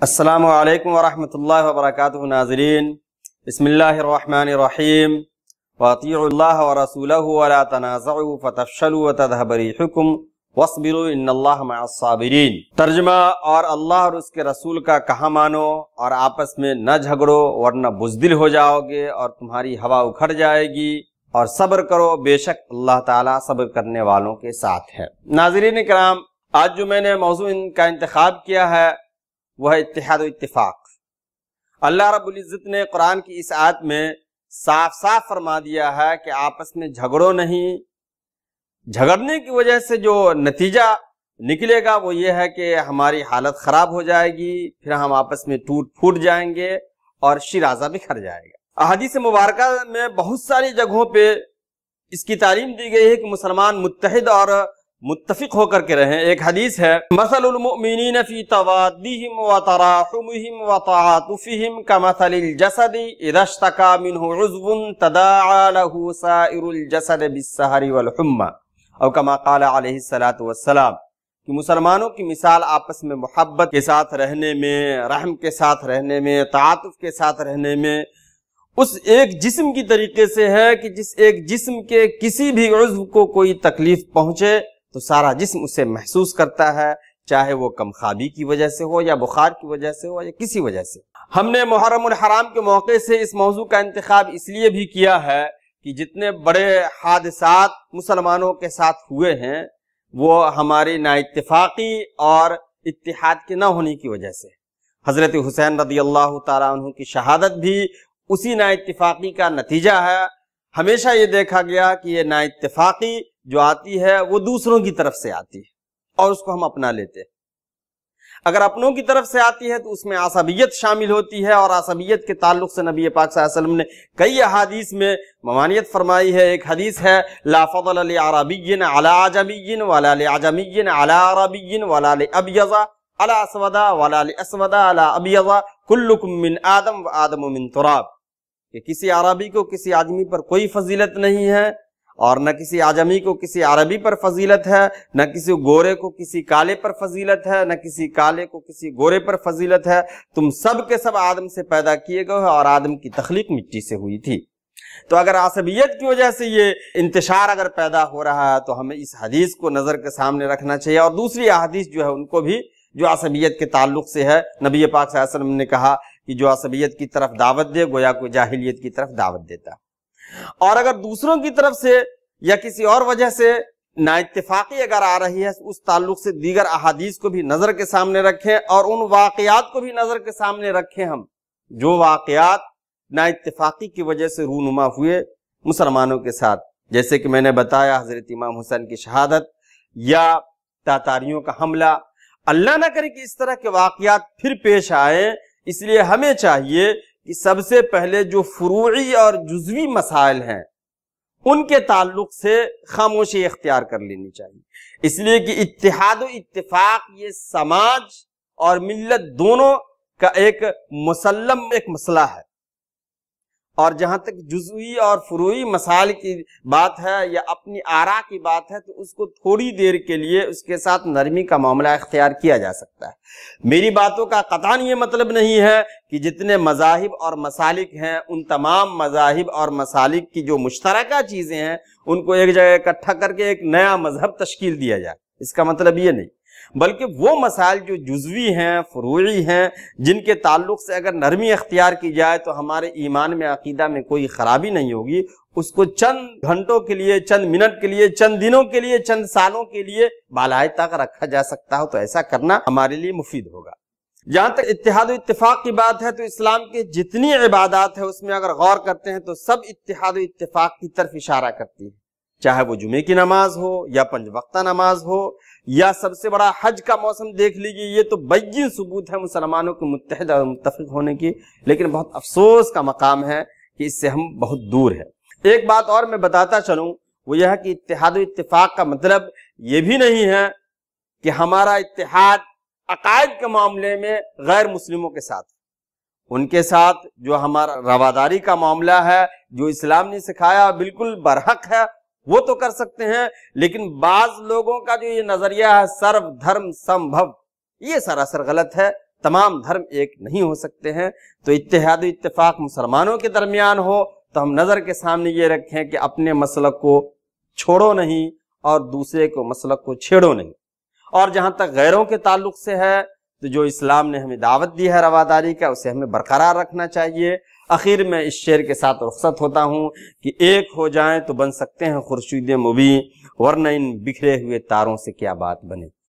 السلام علیکم ورحمۃ اللہ وبرکاتہ ناظرین، بسم اللہ الرحمن الرحیم، واطیعوا اللہ ورسولہ ولا تنازعوا فتفشلوا وتذہب ریحکم واصبروا ان اللہ مع الصابرین۔ ترجمہ: اور اللہ اور اس کے رسول کا کہا مانو اور آپس میں نہ جھگڑو ورنہ بزدل ہو جاؤ گے اور تمہاری ہوا اکھڑ جائے گی، اور صبر کرو بے شک اللہ تعالیٰ صبر کرنے والوں کے ساتھ ہے۔ ناظرین کرام، آج جو میں نے موضوع ان کا انتخاب کیا ہے وہ ہے اتحاد و اتفاق۔ اللہ رب العزت نے قرآن کی اس آیت میں صاف صاف فرما دیا ہے کہ آپس میں جھگڑو نہیں۔ جھگڑنے کی وجہ سے جو نتیجہ نکلے گا وہ یہ ہے کہ ہماری حالت خراب ہو جائے گی، پھر ہم آپس میں ٹوٹ پھوٹ جائیں گے اور شیرازہ بکھر جائے گا۔ احادیث مبارکہ میں بہت ساری جگہوں پہ اس کی تعلیم دی گئی ہے کہ مسلمان متحد اور متفق ہو کر کے رہیں۔ ایک حدیث ہے: مثل المؤمنین فی توادہم وتراحمہم وتعاطفہم کمثل الجسد اذا اشتکا منہ عضو تداعی لہ سائر الجسد بالسہر والحمى، او کما قال علیہ السلام، کہ مسلمانوں کی مثال آپس میں محبت کے ساتھ رہنے میں، رحم کے ساتھ رہنے میں، تعاطف کے ساتھ رہنے میں اس ایک جسم کی طریقے سے ہے کہ جس ایک جسم کے کسی بھی عضو کو کوئی تکلیف پہنچے تو سارا جسم اسے محسوس کرتا ہے، چاہے وہ کم خوابی کی وجہ سے ہو یا بخار کی وجہ سے ہو یا کسی وجہ سے۔ ہم نے محرم الحرام کے موقع سے اس موضوع کا انتخاب اس لیے بھی کیا ہے کہ جتنے بڑے حادثات مسلمانوں کے ساتھ ہوئے ہیں وہ ہماری نا اتفاقی اور اتحاد کے نہ ہونے کی وجہ سے۔ حضرت حسین رضی اللہ تعالیٰ عنہ کی شہادت بھی اسی نا اتفاقی کا نتیجہ ہے۔ ہمیشہ یہ دیکھا گیا کہ یہ نا اتفاقی جو آتی ہے وہ دوسروں کی طرف سے آتی ہے اور اس کو ہم اپنا لیتے ہیں۔ اگر اپنوں کی طرف سے آتی ہے تو اس میں عصبیت شامل ہوتی ہے، اور عصبیت کے تعلق سے نبی پاک صلی اللہ علیہ وسلم نے کئی احادیث میں ممانعت فرمائی ہے۔ ایک حدیث ہے: لا فضل لعربی علی عجمی ولا لعجمی علی عربی ولا لابیض علی اسود ولا لاسود علی ابیض کلکم من آدم وآدم من تراب، کہ کسی عربی کو کسی عجمی پر کوئی فضیلت نہیں ہے، اور نہ کسی عجمی کو کسی عربی پر فضیلت ہے، نہ کسی گورے کو کسی کالے پر فضیلت ہے، نہ کسی کالے کو کسی گورے پر فضیلت ہے، تم سب کے سب آدم سے پیدا کیے گئے اور آدم کی تخلیق مٹی سے ہوئی تھی۔ تو اگر عصبیت کی وجہ سے یہ انتشار اگر پیدا ہو رہا ہے تو ہمیں اس حدیث کو نظر کے سامنے رکھنا چاہیے، اور دوسری احادیث جو ہے ان کو بھی جو عصبیت کے تعلق سے ہے۔ نبی پاک صلی اللہ علیہ وسلم نے کہا کہ جو عصبیت کی طرف دعوت دے گویا کوئی جاہلیت کی طرف دعوت دیتا ہے۔ اور اگر دوسروں کی طرف سے یا کسی اور وجہ سے نا اتفاقی اگر آ رہی ہے اس تعلق سے دیگر احادیث کو بھی نظر کے سامنے رکھیں، اور ان واقعات کو بھی نظر کے سامنے رکھیں ہم جو واقعات نا اتفاقی کی وجہ سے رونما ہوئے مسلمانوں کے ساتھ، جیسے کہ میں نے بتایا حضرت امام حسین کی شہادت یا تاتاریوں کا حملہ۔ اللہ نہ کرے کہ اس طرح کے واقعات پھر پیش آئیں، اس لیے ہمیں چاہیے کہ سب سے پہلے جو فروعی اور جزوی مسائل ہیں ان کے تعلق سے خاموشی اختیار کر لینی چاہیے، اس لیے کہ اتحاد و اتفاق یہ سماج اور ملت دونوں کا ایک مسلم ایک مسئلہ ہے، اور جہاں تک جزوی اور فروعی مسائل کی بات ہے یا اپنی آراء کی بات ہے تو اس کو تھوڑی دیر کے لیے اس کے ساتھ نرمی کا معاملہ اختیار کیا جا سکتا ہے۔ میری باتوں کا قطعاً یہ مطلب نہیں ہے کہ جتنے مذاہب اور مسالک ہیں ان تمام مذاہب اور مسالک کی جو مشترکہ چیزیں ہیں ان کو ایک جگہ اکٹھا کر کے ایک نیا مذہب تشکیل دیا جائے، اس کا مطلب یہ نہیں، بلکہ وہ مسائل جو جزوی ہیں فروعی ہیں جن کے تعلق سے اگر نرمی اختیار کی جائے تو ہمارے ایمان میں عقیدہ میں کوئی خرابی نہیں ہوگی، اس کو چند گھنٹوں کے لیے، چند منٹ کے لیے، چند دنوں کے لیے، چند سالوں کے لیے بالائے طاق رکھا جا سکتا ہو تو ایسا کرنا ہمارے لیے مفید ہوگا۔ جہاں تک اتحاد و اتفاق کی بات ہے تو اسلام کے جتنی عبادات ہیں اس میں اگر غور کرتے ہیں تو سب اتحاد و اتفاق کی طرف اشارہ کرتی ہے، چاہے وہ جمعے کی نماز ہو یا 5 وقتہ نماز ہو، یا سب سے بڑا حج کا موسم دیکھ لیجیے، یہ تو بین ثبوت ہے مسلمانوں کے متحد اور متفق ہونے کی، لیکن بہت افسوس کا مقام ہے کہ اس سے ہم بہت دور ہیں۔ ایک بات اور میں بتاتا چلوں، وہ یہ ہے کہ اتحاد و اتفاق کا مطلب یہ بھی نہیں ہے کہ ہمارا اتحاد عقائد کے معاملے میں غیر مسلموں کے ساتھ، ان کے ساتھ جو ہمارا رواداری کا معاملہ ہے جو اسلام نے سکھایا بالکل برحق ہے وہ تو کر سکتے ہیں، لیکن بعض لوگوں کا جو یہ نظریہ ہے سرو دھرم سمبھو، یہ سراسر غلط ہے۔ تمام دھرم ایک نہیں ہو سکتے ہیں۔ تو اتحاد و اتفاق مسلمانوں کے درمیان ہو تو ہم نظر کے سامنے یہ رکھیں کہ اپنے مسلک کو چھوڑو نہیں اور دوسرے کو مسلک کو چھیڑو نہیں۔ اور جہاں تک غیروں کے تعلق سے ہے تو جو اسلام نے ہمیں دعوت دی ہے رواداری کا، اسے ہمیں برقرار رکھنا چاہیے۔ اخیر میں اس شعر کے ساتھ رخصت ہوتا ہوں کہ ایک ہو جائیں تو بن سکتے ہیں خورشید مبیں، ورنہ ان بکھرے ہوئے تاروں سے کیا بات بنے۔